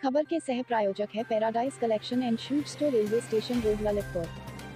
खबर के सह प्रायोजक है paradise collection and suit store, railway station road, Lalitpur.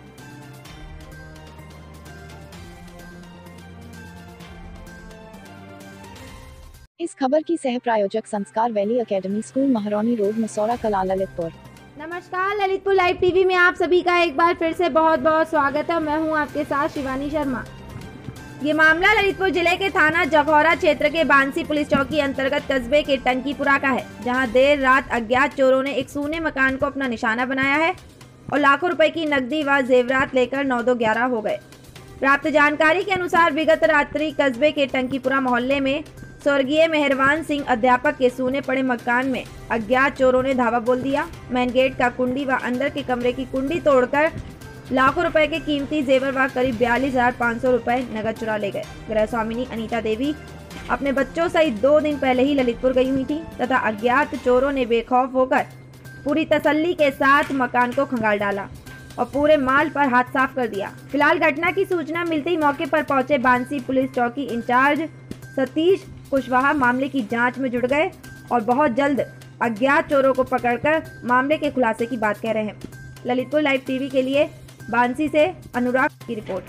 इस खबर की सह प्रायोजक Sanskar valley academy school, Mahrauni road, Masaura Kala, Lalitpur. नमस्कार, ललितपुर लाइव टीवी में आप सभी का एक बार फिर से बहुत बहुत स्वागत है। मैं हूं आपके साथ शिवानी शर्मा। ये मामला ललितपुर जिले के थाना जखौरा क्षेत्र के बांसी पुलिस चौकी अंतर्गत कस्बे के टंकीपुरा का है, जहां देर रात अज्ञात चोरों ने एक सूने मकान को अपना निशाना बनाया है और लाखों रुपए की नकदी व जेवरात लेकर 9-2-11 हो गए। प्राप्त जानकारी के अनुसार विगत रात्रि कस्बे के टंकीपुरा मोहल्ले में स्वर्गीय मेहरबान सिंह अध्यापक के सूने पड़े मकान में अज्ञात चोरों ने धावा बोल दिया। मेन गेट का कुंडी व अंदर के कमरे की कुंडी तोड़कर लाखों रुपए के कीमती जेवर व करीब 42,500 रुपए नगद चुरा ले गए। गृह स्वामिनी अनीता देवी अपने बच्चों सहित 2 दिन पहले ही ललितपुर गई हुई थी तथा अज्ञात चोरों ने बेखौफ होकर पूरी तसल्ली के साथ मकान को खंगाल डाला और पूरे माल पर हाथ साफ कर दिया। फिलहाल घटना की सूचना मिलते ही मौके पर पहुंचे बांसी पुलिस चौकी इंचार्ज सतीश कुशवाहा मामले की जांच में जुट गए और बहुत जल्द अज्ञात चोरों को पकड़कर मामले के खुलासे की बात कह रहे हैं। ललितपुर लाइव टीवी के लिए बांसी से अनुराग की report.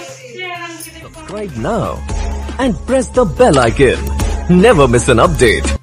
Subscribe now and press the bell icon. Never miss an update.